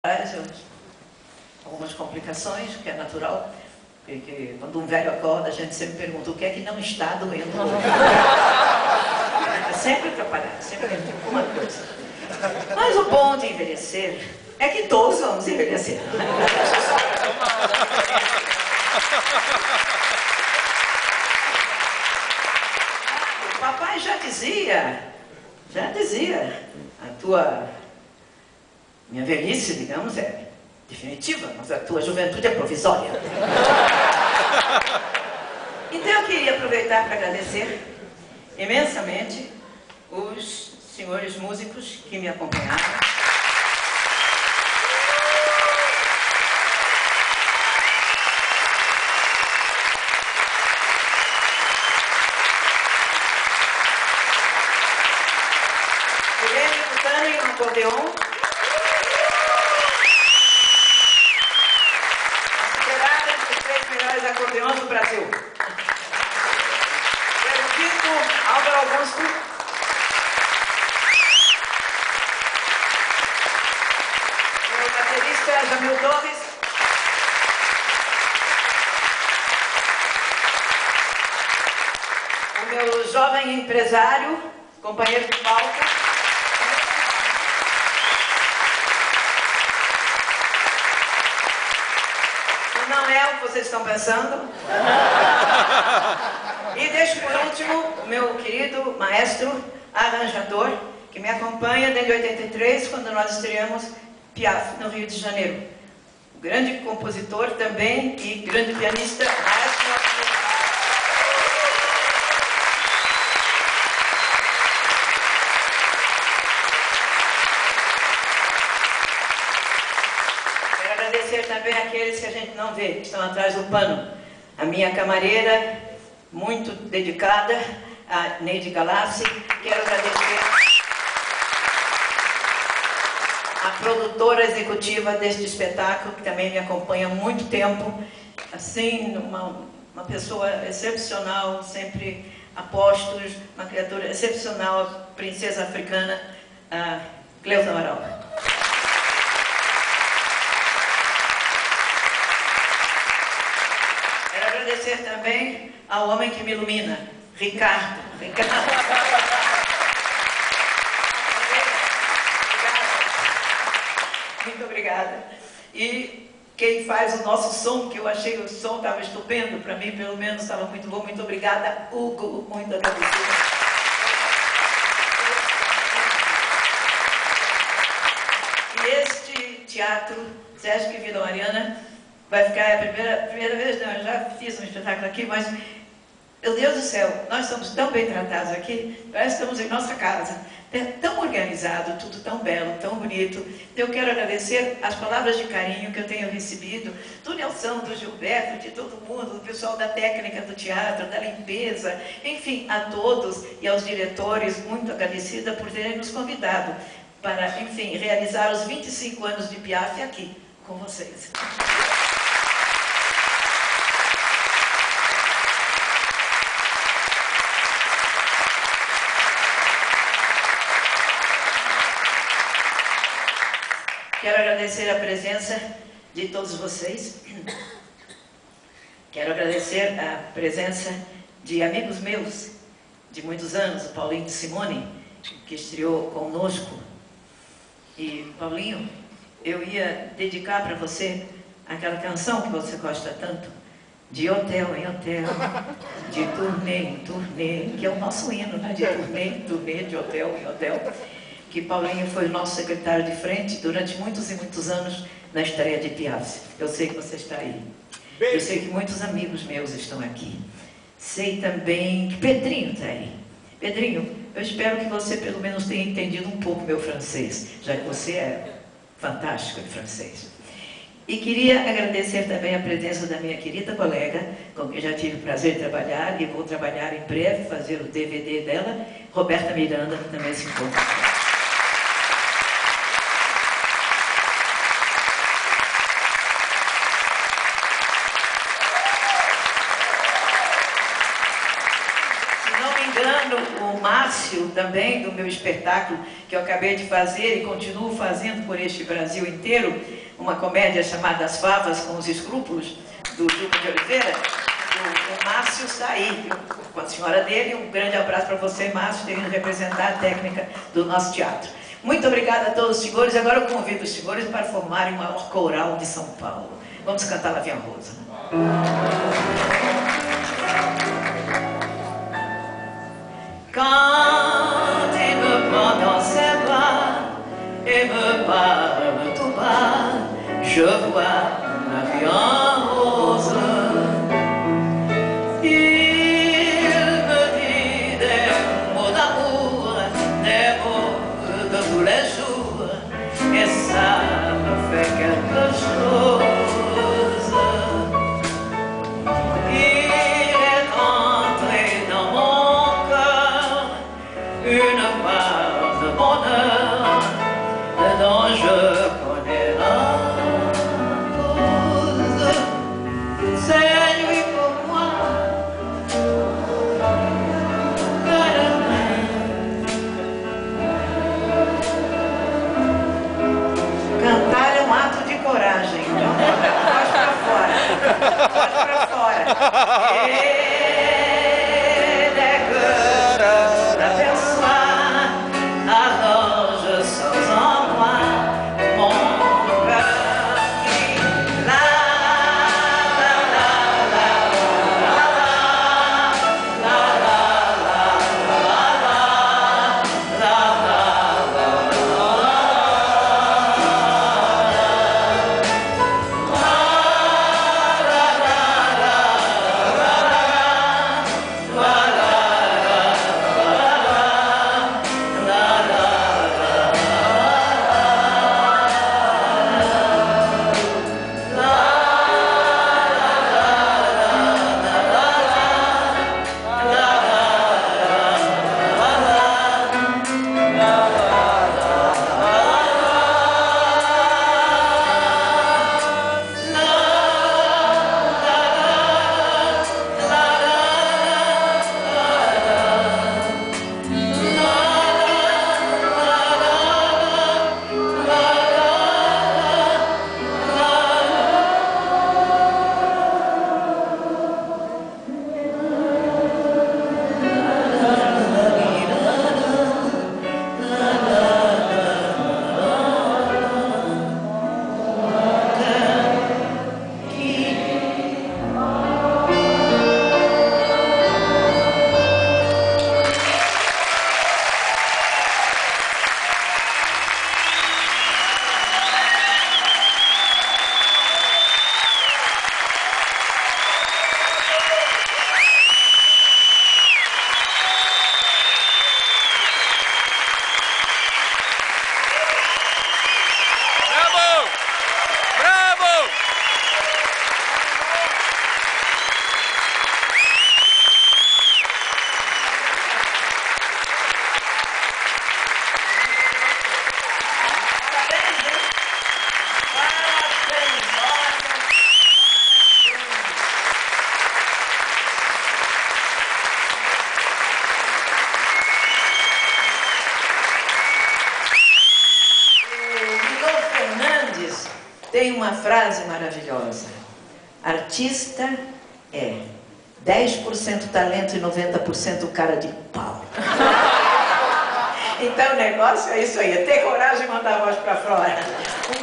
Algumas complicações, que é natural, porque quando um velho acorda, a gente sempre pergunta o que é que não está doendo. É sempre atrapalhado, sempre alguma coisa. Mas o bom de envelhecer é que todos vamos envelhecer. O papai já dizia, minha velhice, digamos, é definitiva, mas a tua juventude é provisória. Então eu queria aproveitar para agradecer imensamente os senhores músicos que me acompanharam. Guilherme Cutani no acordeon. Acordeões do Brasil. Pedro Quinto, Álvaro Augusto. Meu baterista, Jamil Torres. O meu jovem empresário, companheiro de palco. Não é o que vocês estão pensando. E deixo por último o meu querido maestro, arranjador, que me acompanha desde 83, quando nós estreamos Piaf no Rio de Janeiro. O grande compositor também e grande pianista, maestro. Agradecer também aqueles que a gente não vê, que estão atrás do pano. A minha camareira, muito dedicada, a Neide Galassi. Quero agradecer a produtora executiva deste espetáculo, que também me acompanha há muito tempo. Assim, uma pessoa excepcional, sempre a postos, uma criatura excepcional, princesa africana, a Cleusa Amaral. Agradecer também ao homem que me ilumina, Ricardo. Muito obrigada. E quem faz o nosso som, que eu achei o som estava estupendo, para mim pelo menos estava muito bom. Muito obrigada, Hugo, muito agradecida. E este teatro, Sesc Vila Mariana, vai ficar a primeira vez, não, eu já fiz um espetáculo aqui, mas, meu Deus do céu, nós somos tão bem tratados aqui, parece que estamos em nossa casa. É tão organizado, tudo tão belo, tão bonito. Eu quero agradecer as palavras de carinho que eu tenho recebido do Nelson, do Gilberto, de todo mundo, do pessoal da técnica do teatro, da limpeza, enfim, a todos e aos diretores, muito agradecida por terem nos convidado para, enfim, realizar os 25 anos de Piaf aqui com vocês. Quero agradecer a presença de todos vocês. Quero agradecer a presença de amigos meus de muitos anos, o Paulinho de Simone, que estreou conosco. E, Paulinho, eu ia dedicar para você aquela canção que você gosta tanto, de hotel em hotel, de turnê em turnê, que é o nosso hino, né? De turnê em turnê, de hotel em hotel. Que Paulinho foi o nosso secretário de frente durante muitos e muitos anos na estreia de Piaf. Eu sei que você está aí. Eu sei que muitos amigos meus estão aqui. Sei também que Pedrinho está aí. Pedrinho, eu espero que você pelo menos tenha entendido um pouco meu francês, já que você é fantástico em francês. E queria agradecer também a presença da minha querida colega, com quem já tive o prazer de trabalhar, e vou trabalhar em breve, fazer o DVD dela, Roberta Miranda, que também se encontra. Márcio, também, do meu espetáculo, que eu acabei de fazer e continuo fazendo por este Brasil inteiro, uma comédia chamada As Favas com os Escrúpulos, do Duque de Oliveira. O Márcio está aí, com a senhora dele. Um grande abraço para você, Márcio, ter vindo representar a técnica do nosso teatro. Muito obrigada a todos os senhores. Agora eu convido os senhores para formarem o maior coral de São Paulo. Vamos cantar La Vie en Rose. Quand il me prend dans ses bras et me parle tout bas, je vois la vie en rose. Il me dit des mots d'amour, des mots de tous les jours, et ça me fait quelque chose. Il est entré dans mon cœur une part de bonheur dont je connais la cause. C'est lui pour moi. Cantar é um ato de coragem. Então, voz pra fora. Voz pra fora. Et des cœurs d'aperçoir, alors je sors en moi mon cœur qui la la la la la la la Tem uma frase maravilhosa: artista é 10% talento e 90% cara de pau. Então o negócio é isso aí, é ter coragem de mandar a voz para fora.